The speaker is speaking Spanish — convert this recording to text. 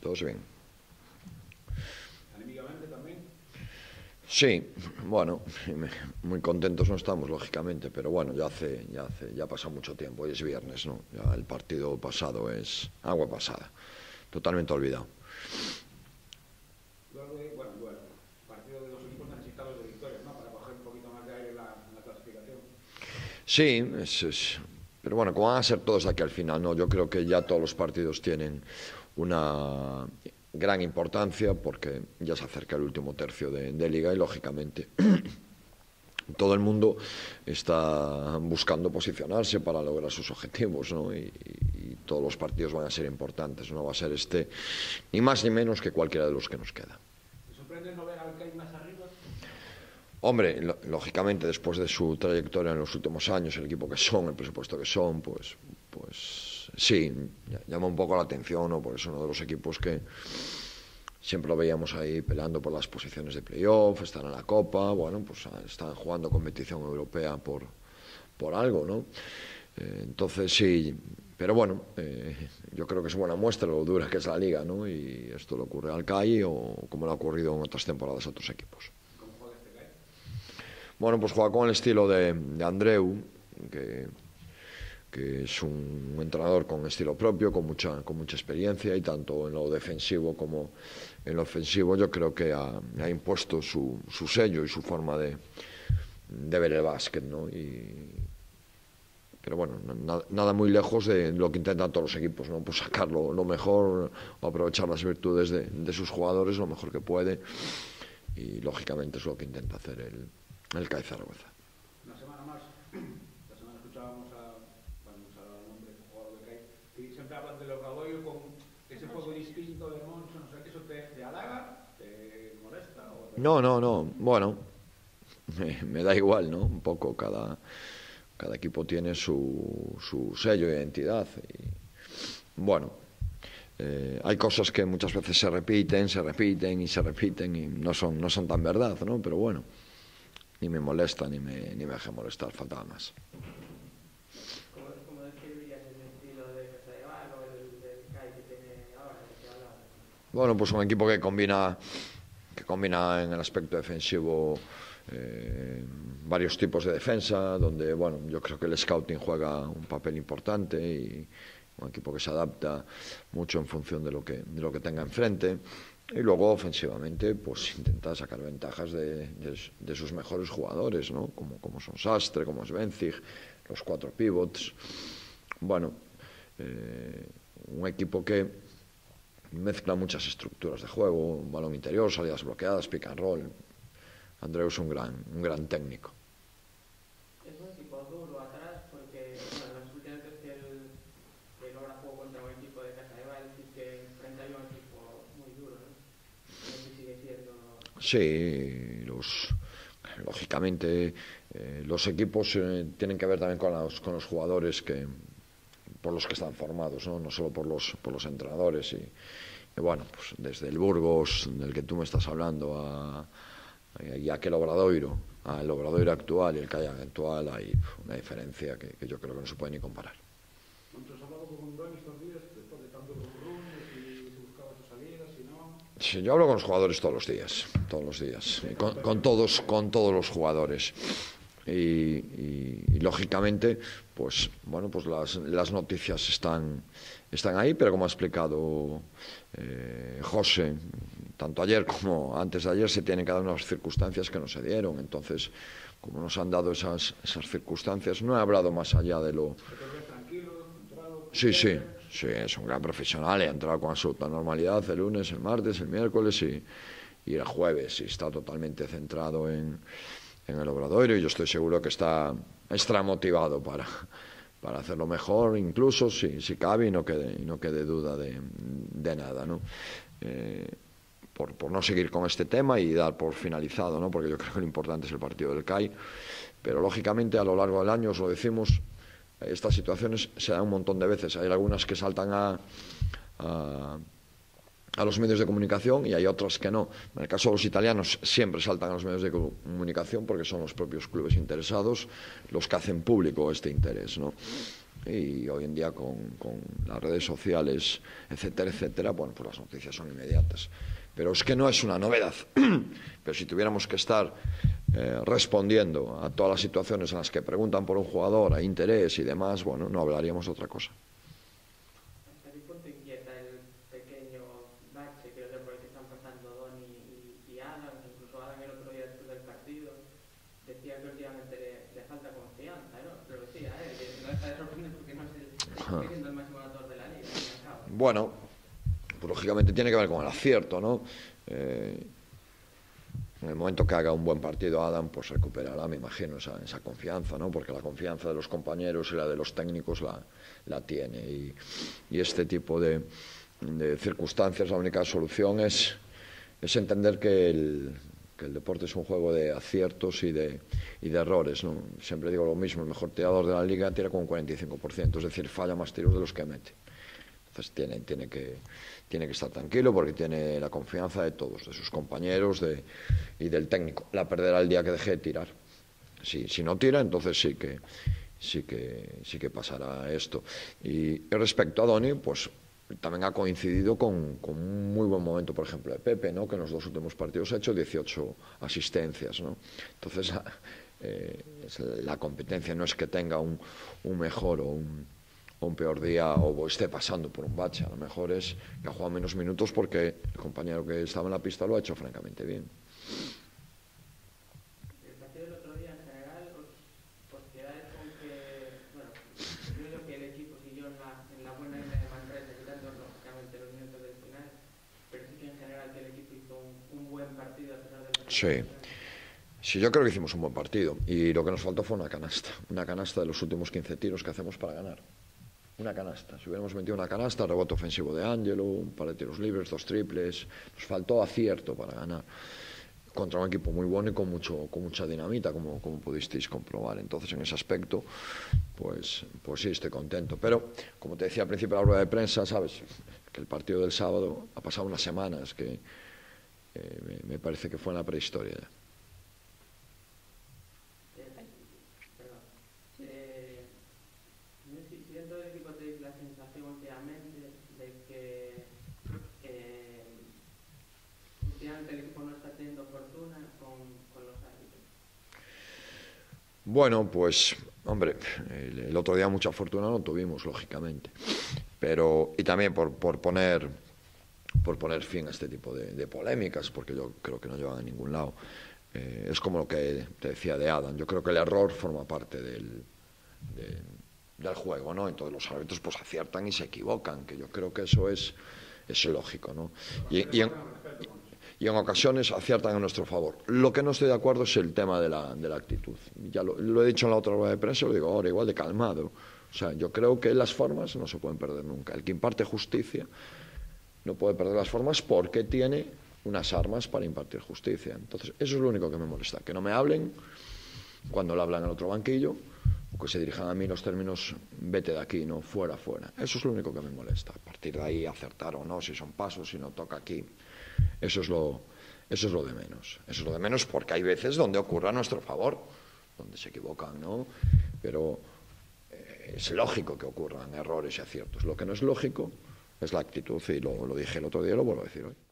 todos bien. ¿Anímicamente también? Sí, bueno, muy contentos no estamos, lógicamente, pero bueno, ya ha pasado mucho tiempo, hoy es viernes, ¿no? Ya el partido pasado es agua pasada, totalmente olvidado. Bueno, partido de los equipos necesitados de victorias, ¿no? Para coger un poquito más de aire en la clasificación. Sí, pero bueno, como van a ser todos aquí al final, ¿no? Yo creo que ya todos los partidos tienen una gran importancia porque ya se acerca el último tercio de Liga y lógicamente todo el mundo está buscando posicionarse para lograr sus objetivos, ¿no? Y todos los partidos van a ser importantes, no va a ser este ni más ni menos que cualquiera de los que nos queda. ¿Te sorprende no ver al CAI más arriba? Hombre, lógicamente después de su trayectoria en los últimos años, el equipo que son, el presupuesto que son, pues sí, llama un poco la atención, ¿no? Porque es uno de los equipos que siempre lo veíamos ahí peleando por las posiciones de playoff, están en la Copa, bueno, pues están jugando competición europea por algo, ¿no? Entonces sí, pero bueno, yo creo que es buena muestra lo dura que es la Liga, ¿no? Y esto le ocurre al CAI o como le ha ocurrido en otras temporadas a otros equipos. ¿Cómo juega este CAI? Bueno, pues juega con el estilo de Andreu, que es un entrenador con estilo propio, con mucha experiencia, y tanto en lo defensivo como en lo ofensivo yo creo que ha impuesto su sello y su forma de ver el básquet, ¿no? Pero bueno, nada muy lejos de lo que intentan todos los equipos, ¿no? Pues sacar lo mejor o aprovechar las virtudes de sus jugadores lo mejor que puede, y lógicamente es lo que intenta hacer el CAI Zaragoza. Una semana más, esta semana escuchábamos cuando nos ha dado el nombre del jugador de CAI, que siempre hablan del Obradoiro con ese juego distinto de Moncho, no sé, ¿eso te halaga? ¿Te molesta? No, bueno, me da igual, ¿no? Un poco cada equipo tiene su sello de identidad y bueno, hay cosas que muchas veces se repiten y no son tan verdad, ¿no? Pero bueno, ni me molesta ni me deja molestar, faltaba más. ¿Cómo describirías el estilo de Casadevall o el del CAI que tiene ahora, del que hablaba? Bueno, pues un equipo que combina en el aspecto defensivo varios tipos de defensa, donde bueno, yo creo que el scouting juega un papel importante, y un equipo que se adapta mucho en función de lo que tenga enfrente, y luego ofensivamente pues intenta sacar ventajas de sus mejores jugadores, ¿no? Como son Sastre, como es Benzig, los 4 pivots. Bueno, un equipo que mezcla muchas estructuras de juego, balón interior, salidas bloqueadas, pick and roll. Andreu es un gran técnico. Es un equipo duro atrás porque bueno, las últimas veces que logra juego contra un equipo de Casadevall sí que enfrenta a un equipo muy duro, ¿no? No sé si sigue siendo... Sí, lógicamente los equipos tienen que ver también con los jugadores por los que están formados, no solo por los entrenadores, y bueno, pues desde el Burgos del que tú me estás hablando y aquel Obradoiro, al Obradoiro actual y el CAI actual, hay una diferencia que yo creo que no se puede ni comparar. ¿Has hablado con Undoni estos días después de tanto rum, si buscaba sus salidas, si no? Sí, yo hablo con los jugadores todos los días, y con todos los jugadores. Y lógicamente pues bueno, pues las noticias están ahí, pero como ha explicado José, tanto ayer como antes de ayer se tienen que dar unas circunstancias que no se dieron. Entonces, como nos han dado esas circunstancias, no he hablado más allá de lo... Sí, es un gran profesional, ha entrado con absoluta normalidad el lunes, el martes, el miércoles y el jueves, y está totalmente centrado en el Obradoiro, y yo estoy seguro que está extra motivado para hacerlo mejor, incluso si cabe, y no quede duda de nada, ¿no? Por no seguir con este tema y dar por finalizado, ¿no? Porque yo creo que lo importante es el partido del CAI, pero lógicamente a lo largo del año, os lo decimos, estas situaciones se dan un montón de veces. Hay algunas que saltan a los medios de comunicación y hay otras que no. En el caso de los italianos siempre saltan a los medios de comunicación porque son los propios clubes interesados los que hacen público este interés, ¿no? Y hoy en día con las redes sociales, etcétera, etcétera, bueno, pues las noticias son inmediatas. Pero es que no es una novedad. Pero si tuviéramos que estar respondiendo a todas las situaciones en las que preguntan por un jugador, a interés y demás, bueno, no hablaríamos de otra cosa. ¿Hasta qué punto inquieta el pequeño bache que por el que están pasando Doni y Adam? Incluso Adam el otro día después del partido decía que últimamente le falta confianza, ¿no? Pero decía, que no deja de sorprender porque no es siendo el máximo ganador de la liga, al fin y al cabo. Bueno, pues lógicamente tiene que ver con el acierto, ¿no? En el momento que haga un buen partido Adam, pues recuperará, me imagino, esa confianza, ¿no? Porque la confianza de los compañeros y la de los técnicos la tiene. Y este tipo de circunstancias, la única solución es entender que el deporte es un juego de aciertos y de errores, ¿no? Siempre digo lo mismo, el mejor tirador de la liga tira con un 45%, es decir, falla más tiros de los que mete. Entonces tiene que estar tranquilo porque tiene la confianza de todos, de sus compañeros y del técnico. La perderá el día que deje de tirar. Si no tira, entonces sí que pasará esto. Y respecto a Doni, pues también ha coincidido con un muy buen momento, por ejemplo, de Pepe, ¿no? Que en los dos últimos partidos ha hecho 18 asistencias, ¿no? Entonces la competencia no es que tenga un mejor o un peor día o esté pasando por un bache. A lo mejor es que ha jugado menos minutos porque el compañero que estaba en la pista lo ha hecho francamente bien. El partido del otro día en general os quedáis con que, bueno, yo creo que el equipo siguió en la buena línea de Manresa, quitando lógicamente los minutos del final, pero sí que en general que el equipo hizo un buen partido a pesar de los... Sí, yo creo que hicimos un buen partido y lo que nos faltó fue una canasta de los últimos 15 tiros que hacemos para ganar. Una canasta. Si hubiéramos metido una canasta, rebote ofensivo de Ángelo, un par de tiros libres, 2 triples, nos faltó acierto para ganar. Contra un equipo muy bueno y con mucha dinamita, como pudisteis comprobar. Entonces, en ese aspecto, pues sí, estoy contento. Pero, como te decía al principio de la rueda de prensa, sabes, que el partido del sábado ha pasado unas semanas, que me parece que fue en la prehistoria ya. Dentro del equipo tenéis la sensación últimamente de que últimamente el equipo no está teniendo fortuna con los árbitros. Bueno, pues, hombre, el otro día mucha fortuna no tuvimos, lógicamente. Pero, y también por poner fin a este tipo de polémicas, porque yo creo que no llevan a ningún lado. Es como lo que te decía de Adam. Yo creo que el error forma parte del juego, ¿no? Entonces los árbitros pues aciertan y se equivocan, que yo creo que eso es lógico, ¿no? Y en ocasiones aciertan a nuestro favor. Lo que no estoy de acuerdo es el tema de la actitud. Ya lo he dicho en la otra rueda de prensa, lo digo ahora igual de calmado. O sea, yo creo que las formas no se pueden perder nunca. El que imparte justicia no puede perder las formas porque tiene unas armas para impartir justicia. Entonces, eso es lo único que me molesta, que no me hablen cuando le hablan al otro banquillo, o que se dirijan a mí los términos, vete de aquí, no, fuera. Eso es lo único que me molesta. A partir de ahí, acertar o no, si son pasos, si no toca aquí, eso es lo de menos. Eso es lo de menos porque hay veces donde ocurre a nuestro favor, donde se equivocan, ¿no? Pero es lógico que ocurran errores y aciertos. Lo que no es lógico es la actitud, y lo dije el otro día y lo vuelvo a decir hoy.